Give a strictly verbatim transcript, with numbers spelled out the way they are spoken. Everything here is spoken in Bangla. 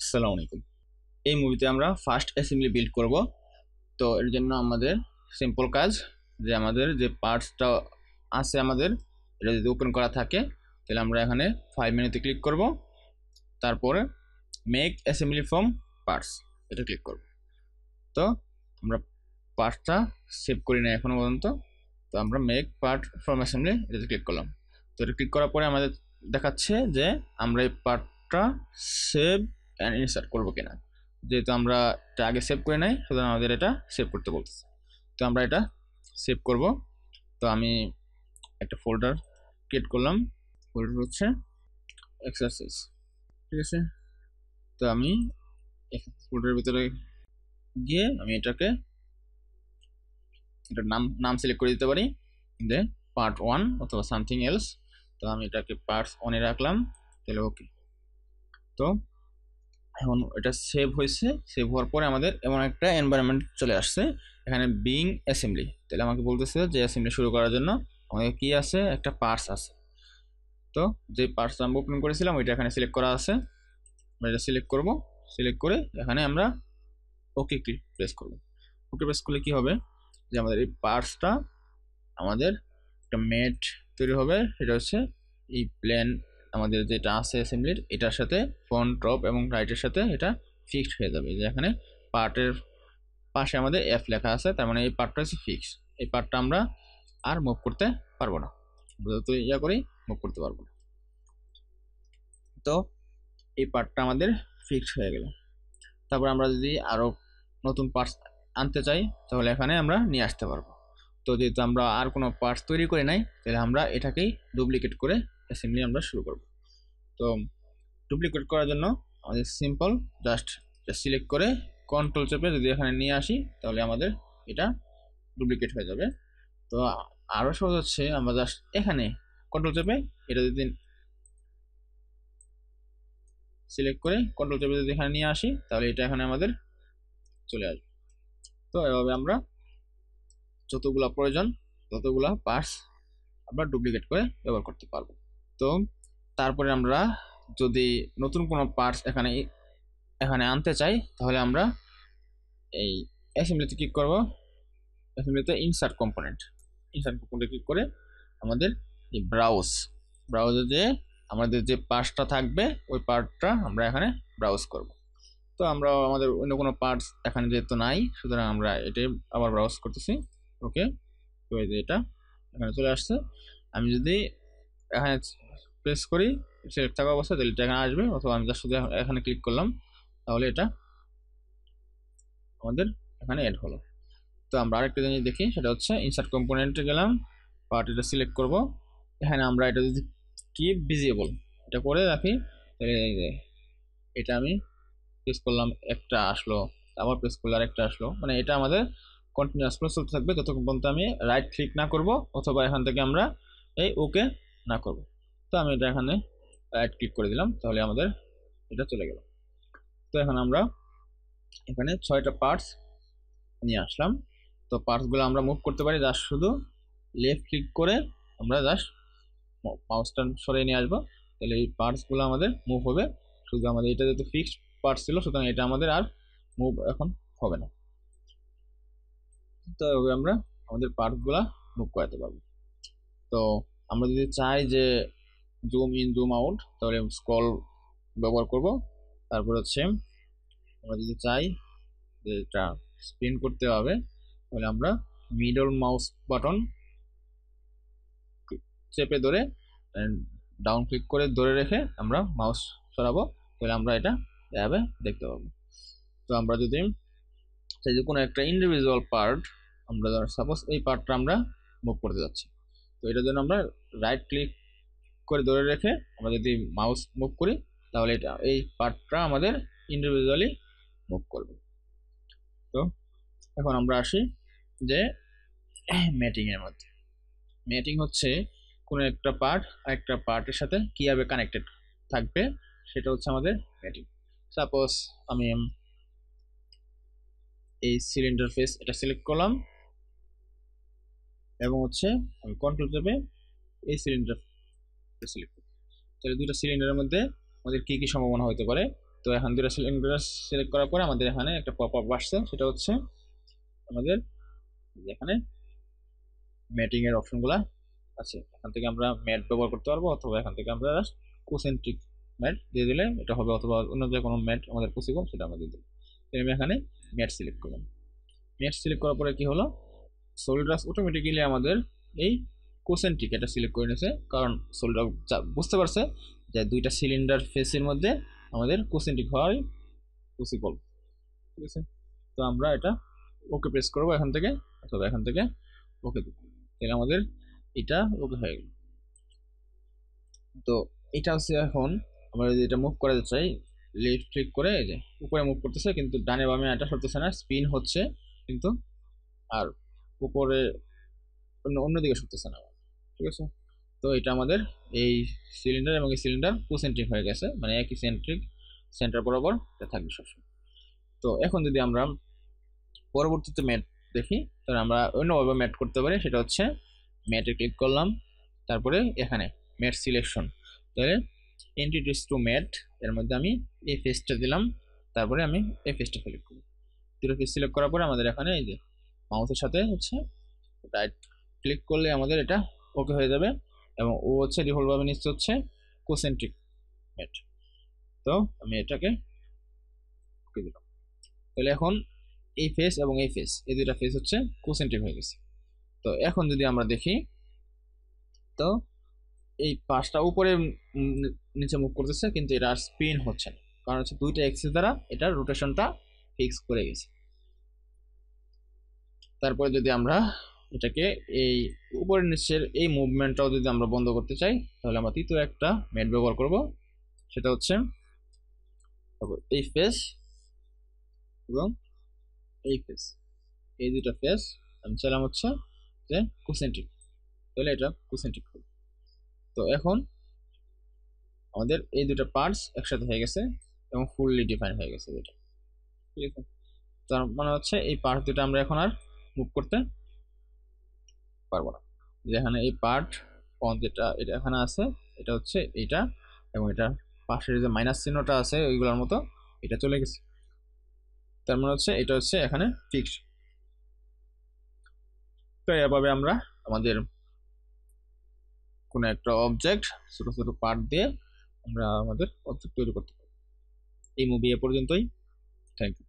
আসসালামু আলাইকুম। এই মুভিতে আমরা ফার্স্ট অ্যাসেম্বলি বিল্ড করব। তো এর জন্য আমাদের সিম্পল কাজ যে আমাদের যে পার্টসটা আছে আমাদের এটা যদি ওপেন করা থাকে তাহলে আমরা এখানে ফাইল মেনুতে ক্লিক করব, তারপরে মেক অ্যাসেম্বলি ফ্রম পার্টস এটা ক্লিক করব। তো আমরা পার্টসটা সেভ করি না এখনো পর্যন্ত, তো আমরা মেক পার্ট ফ্রম অ্যাসেম্বলি এটাতে ক্লিক করলাম। তো এটা ক্লিক করার পরে আমাদের দেখাচ্ছে যে আমরা এই পার্টটা সেভ অ্যান্ড ইনসার্ট করবো কিনা। যেহেতু আমরা এটা আগে সেভ করে নাই সুতরাং আমাদের এটা সেভ করতে বলতেছে। তো আমরা এটা সেভ করব। তো আমি একটা ফোল্ডার ক্রিয়েট করলাম, ফোল্ডার হচ্ছে এক্সারসাইজ, ঠিক আছে। তো আমি ফোল্ডারের ভিতরে গিয়ে আমি এটাকে এটার নাম নাম সিলেক্ট করে দিতে পারি যে পার্ট ওয়ান অথবা সামথিং এলস। তো আমি এটাকে পার্টস ওয়ানে রাখলাম, তাহলে ওকে। তো এখন এটা সেভ হয়েছে। সেভ হওয়ার পরে আমাদের এমন একটা এনভায়রনমেন্ট চলে আসছে, এখানে বিং অ্যাসেম্বলি। তাহলে আমাকে বলতেছে যে অ্যাসেম্বলি শুরু করার জন্য আমাদের কি আছে, একটা পার্টস আছে। তো যে পার্টস আমরা ওপেন করেছিলাম ওইটা এখানে সিলেক্ট করা আছে, আমরা এটা সিলেক্ট করব। সিলেক্ট করে এখানে আমরা ওকে ক্লিক প্রেস করব। ওকে প্রেস করলে কি হবে যে আমাদের এই পার্টসটা আমাদের একটা মেট তৈরি হবে। সেটা হচ্ছে এই প্লেন আমাদের যেটা আছে অ্যাসেম্বলির এটার সাথে ফ্রন্ট টপ এবং রাইটের সাথে এটা ফিক্সড হয়ে যাবে। যে এখানে পার্টের পাশে আমাদের এফ লেখা আছে, তার মানে এই পার্টটা হচ্ছে ফিক্স। এই পার্টটা আমরা আর মুভ করতে পারবো না, যত ইয়া করি মুভ করতে পারবো না। তো এই পার্টটা আমাদের ফিক্সড হয়ে গেল। তারপর আমরা যদি আরো নতুন পার্টস আনতে চাই তাহলে এখানে আমরা নিয়ে আসতে পারবো। তো যেহেতু আমরা আর কোনো পার্টস তৈরি করে নাই তাহলে আমরা এটাকেই ডুপ্লিকেট করে অ্যাসেম্বলি আমরা শুরু করব। তো ডুপ্লিকেট করার জন্য আমাদের সিম্পল জাস্ট সিলেক্ট করে কন্ট্রোল চেপে যদি এখানে নিয়ে আসি তাহলে আমাদের এটা ডুপ্লিকেট হয়ে যাবে। তো আরও সহজ হচ্ছে আমরা জাস্ট এখানে কন্ট্রোল চেপে এটা যদি সিলেক্ট করে কন্ট্রোল চেপে যদি এখানে নিয়ে আসি তাহলে এটা এখানে আমাদের চলে আসবে। তো এভাবে আমরা যতগুলা প্রয়োজন ততগুলা পার্টস আমরা ডুপ্লিকেট করে ব্যবহার করতে পারবো। তো তারপরে আমরা যদি নতুন কোনো পার্টস এখানে এখানে আনতে চাই তাহলে আমরা এই অ্যাসেম্বলিতে ক্লিক করব। অ্যাসেম্বলিতে ইনসার্ট কম্পোনেন্ট, ইনসার্ট কম্পোনেন্টে ক্লিক করে আমাদের এই ব্রাউজ ব্রাউজে যে আমাদের যে পার্টসটা থাকবে ওই পার্টটা আমরা এখানে ব্রাউজ করব। তো আমরা আমাদের অন্য কোনো পার্টস এখানে যেহেতু নাই সুতরাং আমরা এটাই আবার ব্রাউজ করতেছি। ওকে, তো এই যে এটা এখানে চলে আসছে। আমি যদি এখানে প্রেস করি সিলেক্ট থাকা অবস্থায় তাহলে এটা এখানে আসবে, অথবা আমি জাস্ট শুধু এখানে ক্লিক করলাম তাহলে এটা আমাদের এখানে অ্যাড হলো। তো আমরা আরেকটা জিনিস দেখি, সেটা হচ্ছে ইনসার্ট কম্পোনেন্টে গেলাম, পার্ট এটা সিলেক্ট করব। এখানে আমরা এটা যদি কিপ ভিজিবল এটা করে রাখি তাহলে এটা আমি প্রেস করলাম একটা আসলো, আবার প্রেস করলে আরেকটা আসলো, মানে এটা আমাদের কন্টিনিউয়াস প্রসেস চলতে থাকবে যতক্ষণ পর্যন্ত আমি রাইট ক্লিক না করব অথবা এখান থেকে আমরা এই ওকে না করব। তো আমি এটা এখানে রাইট ক্লিক করে দিলাম, তাহলে আমাদের এটা চলে গেল। তো এখন আমরা এখানে ছয়টা পার্টস নিয়ে আসলাম। তো পার্টসগুলো আমরা মুভ করতে পারি জাস্ট শুধু লেফট ক্লিক করে আমরা জাস্ট মাউসটা সরিয়ে নিয়ে আসবো, তাহলে এই পার্টসগুলো আমাদের মুভ হবে। শুধু আমাদের এটা যেহেতু ফিক্সড পার্টস ছিল সুতরাং এটা আমাদের আর মুভ এখন হবে না। তো এভাবে আমরা আমাদের পার্টসগুলো মুভ করাতে পারবো। তো আমরা যদি চাই যে জুম ইন জুম আউট তাহলে স্ক্রল ব্যবহার করব। তারপর হচ্ছে আমরা যদি চাই যে এটা স্পিন করতে হবে তাহলে আমরা মিডল মাউস বাটন চেপে ধরে ডাউন ক্লিক করে ধরে রেখে আমরা মাউস সরাবো, তাহলে আমরা এটা এভাবে দেখতে পাবো। তো আমরা যদি চাই যে কোনো একটা ইন্ডিভিজুয়াল পার্ট, আমরা সাপোজ এই পার্টটা আমরা মুভ করতে যাচ্ছি, তো এটার জন্য আমরা রাইট ক্লিক করে ধরে রেখে আমরা যদি মাউস মুভ করি তাহলে এটা এই পার্টটা আমাদের ইন্ডিভিজুয়ালি মুভ করবে। তো এখন আমরা আসি যে ম্যাটিং এর মধ্যে। ম্যাটিং হচ্ছে কোনো একটা পার্ট আরেকটা পার্টের সাথে কিভাবে কানেক্টেড থাকবে সেটা হচ্ছে আমাদের ম্যাটিং। সাপোজ আমি এই সিলিন্ডার ফেস এটা সিলেক্ট করলাম এবং হচ্ছে আমি কন্ট্রোল চেপে এই সিলিন্ডার সিলেক্ট করব, তাহলে দুটো সিলিন্ডারের মধ্যে আমাদের কি কি সম্ভাবনা হতে পারে তো এখন দুটো সিলিন্ডার সিলেক্ট করার পরে আমাদের এখানে একটা পপ আপ আসছে, সেটা হচ্ছে আমাদের এখানে ম্যাটিং এর অপশনগুলো আছে। এখান থেকে আমরা ম্যাট ব্যবহার করতে পারবো, অথবা এখান থেকে আমরা কোসেন্ট্রিক ম্যাট দিয়ে দিলে এটা হবে, অথবা অন্য যে কোনো ম্যাট আমাদের পসিবল সেটা আমরা দিয়ে দেবো। আমি এখানে ম্যাট সিলেক্ট করলাম। ম্যাট সিলেক্ট করার পরে কি হলো, সলিডওয়ার্কস অটোমেটিক্যালি আমাদের এই কোসেন্ট্রিক এটা সিলেক্ট করে নিয়েছে, কারণ সলিডওয়ার্কস বুঝতে পারছে যে দুইটা সিলিন্ডার ফেসের মধ্যে আমাদের কোসেন্ট্রিক হওয়াই পসিবল। ঠিক আছে, তো আমরা এটা ওকে প্রেস করবো এখান থেকে, অথবা এখান থেকে ওকে দেবো, তাহলে আমাদের এটা ওকে হয়ে গেল। তো এটা হচ্ছে এখন আমরা যদি এটা মুভ করা চাই, লেফট ক্লিক করে এই যে উপরে মুভ করতেছে, কিন্তু ডানে বামে এটা সরতেছে না, স্পিন হচ্ছে কিন্তু, আর উপরে অন্য অন্যদিকে সরতেছে না। ঠিক আছে, তো এটা আমাদের এই সিলিন্ডার এবং এই সিলিন্ডার কোসেন্ট্রিক হয়ে গেছে, মানে একই সেন্ট্রিক সেন্টার বরাবর এটা থাকবে সবসময়। তো এখন যদি আমরা পরবর্তীতে ম্যাট দেখি, তাহলে আমরা অন্যভাবে ম্যাট করতে পারি, সেটা হচ্ছে ম্যাটে ক্লিক করলাম, তারপরে এখানে ম্যাট সিলেকশন, তাহলে এন্টিটিস টু ম্যাট এর মধ্যে আমি এই ফেসটা দিলাম, তারপরে আমি এই ফেসটা সিলেক্ট করি। দুটো ফেস সিলেক্ট করার পরে আমাদের এখানে এই যে মাউসের সাথে হচ্ছে রাইট ক্লিক করলে আমাদের এটা ওকে হয়ে যাবে, এবং ও হচ্ছে ডিফল্ট ভাবে নিচ্ছে হচ্ছে কোসেন্ট্রিক ম্যাট। তো আমি এটাকে ওকে দিলাম, তাহলে এখন এই ফেস এবং এই ফেস এই দুইটা ফেস হচ্ছে কোসেন্ট্রিক হয়ে গেছে। তো এখন যদি আমরা দেখি, তো এই পাশটা উপরে নিচে মুভ করতেছে, কিন্তু এটা আর স্পিন হচ্ছে না, কারণ হচ্ছে দুইটা এক্সিস দ্বারা এটার রোটেশনটা ফিক্স করে গেছে। তারপরে যদি আমরা এটাকে এই উপরের নিচের এই মুভমেন্টটাও যদি আমরা বন্ধ করতে চাই, তাহলে আমরা তৃতীয় একটা ম্যাট ব্যবহার করব, সেটা হচ্ছে এই ফেস এবং এই ফেস, এই দুটা ফেস আমি চাইলাম হচ্ছে যে কোসেন্ট্রিক, তাহলে এটা কোসেন্ট্রিক হবে। তো এখন আমাদের এই দুটো পার্টস একসাথে হয়ে গেছে এবং ফুললি ডিফাইন হয়ে গেছে এটা। ঠিক আছে, তার মানে হচ্ছে এই পার্ট দুটো আমরা এখন আর মুভ করতে পারবো না। যেখানে এই পার্ট অন যেটা এটা এখানে আছে, এটা হচ্ছে এইটা, এবং এটা পাশের যে মাইনাস চিহ্নটা আছে ওইগুলোর মতো এটা চলে গেছে, তার মানে হচ্ছে এটা হচ্ছে এখানে ফিক্সড। তো এভাবে আমরা আমাদের কোনো একটা অবজেক্ট ছোট ছোট পার্ট দিয়ে আমরা আমাদের অবজেক্ট তৈরি করতে পারি। এই মুভি এ পর্যন্তই, থ্যাংক ইউ।